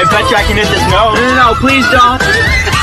I bet you I can hit this note. No, please don't.